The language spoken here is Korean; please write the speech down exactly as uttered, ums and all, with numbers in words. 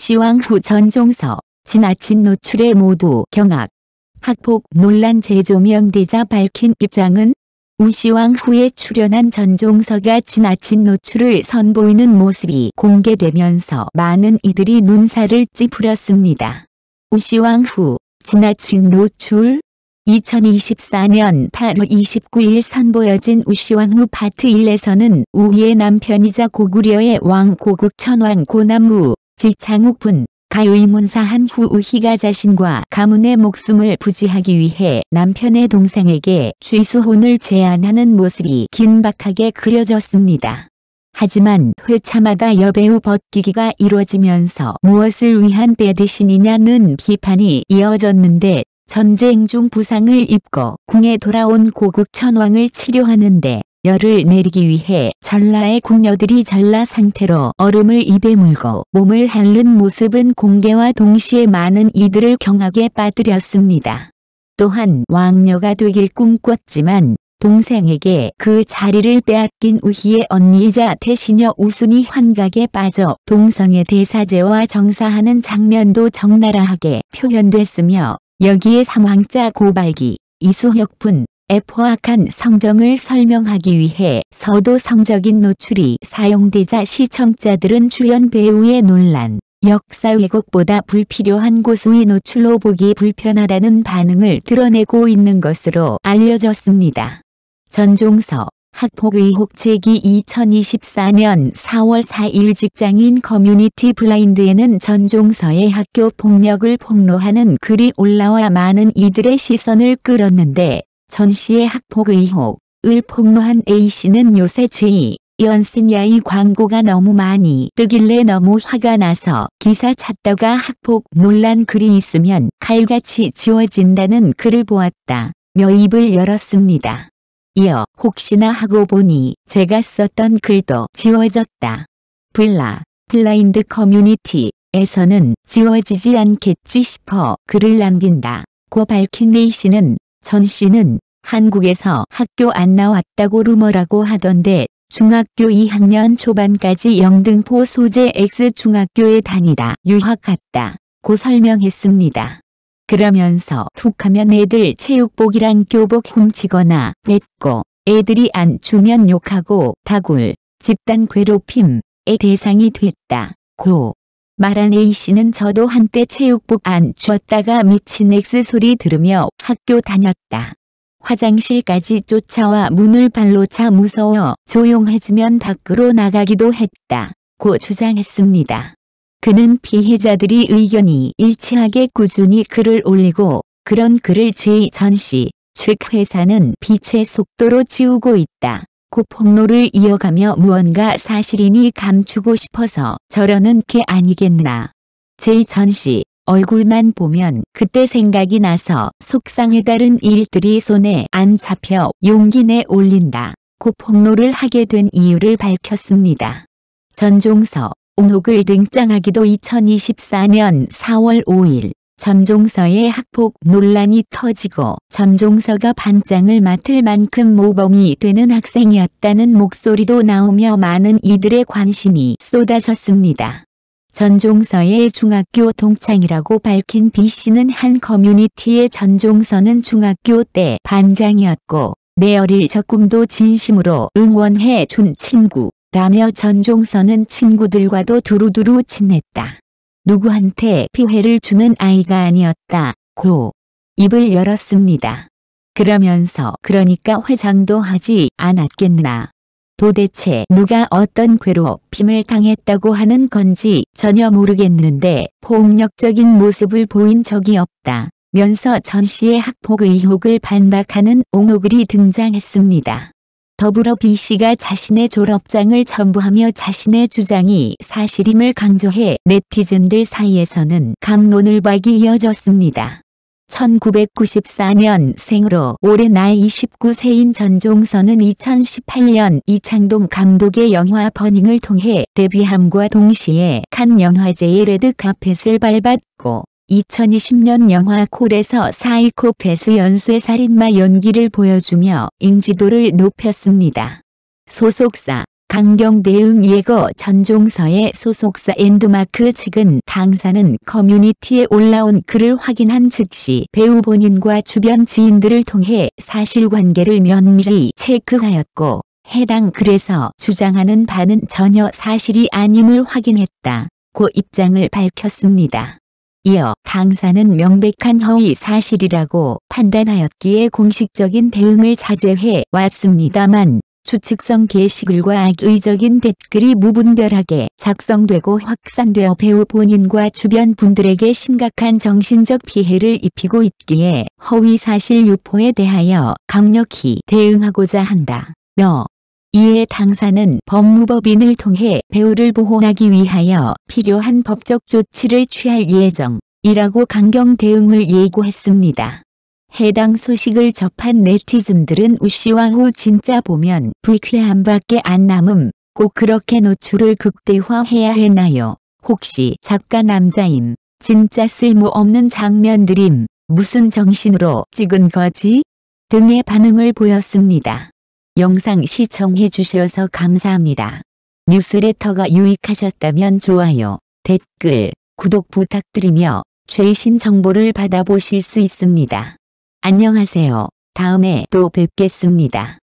우시왕 후 전종서, 지나친 노출에 모두 경악. 학폭 논란 재조명되자 밝힌 입장은 우시왕 후에 출연한 전종서가 지나친 노출을 선보이는 모습이 공개되면서 많은 이들이 눈살을 찌푸렸습니다. 우시왕 후 지나친 노출? 이천이십사년 팔월 이십구일 선보여진 우시왕 후 파트 일에서는 우희의 남편이자 고구려의 왕 고국 천왕 고남무, 지창욱 분, 가 의문사한 후 우희가 자신과 가문의 목숨을 부지하기 위해 남편의 동생에게 취수혼을 제안하는 모습이 긴박하게 그려졌습니다. 하지만 회차마다 여배우 벗기기가 이뤄지면서 무엇을 위한 배대신이냐는 비판이 이어졌는데 전쟁 중 부상을 입고 궁에 돌아온 고국 천왕을 치료하는데 열을 내리기 위해 전라의 궁녀들이 전라 상태로 얼음을 입에 물고 몸을 핥는 모습은 공개와 동시에 많은 이들을 경악에 빠뜨렸습니다. 또한 왕녀가 되길 꿈꿨지만 동생에게 그 자리를 빼앗긴 우희의 언니이자 태시녀 우순이 환각에 빠져 동성애 대사제와 정사하는 장면도 적나라하게 표현됐으며 여기에 삼왕자 고발기, 이수혁 분, 의 포악한 성정을 설명하기 위해 서도 성적인 노출이 사용되자 시청자들은 주연 배우의 논란, 역사 왜곡보다 불필요한 고수의 노출로 보기 불편하다는 반응을 드러내고 있는 것으로 알려졌습니다. 전종서, 학폭 의혹 제기 이천이십사년 사월 사일 직장인 커뮤니티 블라인드에는 전종서의 학교 폭력을 폭로하는 글이 올라와 많은 이들의 시선을 끌었는데 전 씨의 학폭 의혹을 폭로한 A씨는 요새 제이 연신야의 광고가 너무 많이 뜨길래 너무 화가 나서 기사 찾다가 학폭 논란 글이 있으면 칼같이 지워진다는 글을 보았다 며 입을 열었습니다. 이어 혹시나 하고 보니 제가 썼던 글도 지워졌다. 블라, 블라인드 커뮤니티에서는 지워지지 않겠지 싶어 글을 남긴다 고 밝힌 A씨는 전 씨는 한국에서 학교 안 나왔다고 루머라고 하던데 중학교 이학년 초반까지 영등포 소재 X중학교에 다니다 유학 갔다 고 설명했습니다. 그러면서 툭하면 애들 체육복이랑 교복 훔치거나 뱉고 애들이 안 주면 욕하고 다굴, 집단 괴롭힘의 대상이 됐다 고 말한 A씨는 저도 한때 체육복 안 줬다가 미친 X 소리 들으며 학교 다녔다. 화장실까지 쫓아와 문을 발로 차 무서워 조용해지면 밖으로 나가기도 했다 고 주장했습니다. 그는 피해자들이 의견이 일치하게 꾸준히 글을 올리고 그런 글을 제이 전씨 측 회사는 빛의 속도로 지우고 있다 고 폭로를 이어가며 무언가 사실이니 감추고 싶어서 저러는 게 아니겠나. 제이 전씨 얼굴만 보면 그때 생각이 나서 속상해 다른 일들이 손에 안 잡혀 용기 내 올린다 고 폭로를 하게 된 이유를 밝혔습니다. 전종서, 옹혹을 등장하기도 이천이십사년 사월 오일 전종서의 학폭 논란이 터지고 전종서가 반장을 맡을 만큼 모범이 되는 학생이었다는 목소리도 나오며 많은 이들의 관심이 쏟아졌습니다. 전종서의 중학교 동창이라고 밝힌 B씨는 한 커뮤니티의 전종서는 중학교 때 반장이었고 내 어릴 적 꿈도 진심으로 응원해 준 친구 라며 전종서는 친구들과도 두루두루 친했다. 누구한테 피해를 주는 아이가 아니었다 고 입을 열었습니다. 그러면서 그러니까 회장도 하지 않았겠나. 도대체 누가 어떤 괴롭힘을 당했다고 하는 건지 전혀 모르겠는데 폭력적인 모습을 보인 적이 없다 면서 전 씨의 학폭 의혹을 반박하는 옹호글이 등장했습니다. 더불어 B씨가 자신의 졸업장을 첨부하며 자신의 주장이 사실임을 강조해 네티즌들 사이에서는 갑론을 박이 이어졌습니다. 천구백구십사년 생으로 올해 나이 이십구 세인 전종서는 이천십팔년 이창동 감독의 영화 버닝을 통해 데뷔함과 동시에 칸 영화제의 레드카펫을 밟았고 이천이십년 영화 콜에서 사이코패스 연쇄살인마 연기를 보여주며 인지도를 높였습니다. 소속사 강경대응 예거 전종서의 소속사 앤드마크 측은 당사는 커뮤니티에 올라온 글을 확인한 즉시 배우 본인과 주변 지인들을 통해 사실관계를 면밀히 체크하였고 해당 글에서 주장하는 바는 전혀 사실이 아님을 확인했다고 입장을 밝혔습니다. 이어 당사는 명백한 허위 사실이라고 판단하였기에 공식적인 대응을 자제해 왔습니다만 추측성 게시글과 악의적인 댓글이 무분별하게 작성되고 확산되어 배우 본인과 주변 분들에게 심각한 정신적 피해를 입히고 있기에 허위사실 유포에 대하여 강력히 대응하고자 한다며 이에 당사는 법무법인을 통해 배우를 보호하기 위하여 필요한 법적 조치를 취할 예정이라고 강경 대응을 예고했습니다. 해당 소식을 접한 네티즌들은 우씨와 후 진짜 보면 불쾌함밖에 안 남음. 꼭 그렇게 노출을 극대화해야 했나요? 혹시 작가 남자임? 진짜 쓸모없는 장면들임? 무슨 정신으로 찍은 거지? 등의 반응을 보였습니다. 영상 시청해 주셔서 감사합니다. 뉴스레터가 유익하셨다면 좋아요, 댓글, 구독 부탁드리며 최신 정보를 받아보실 수 있습니다. 안녕하세요. 다음에 또 뵙겠습니다.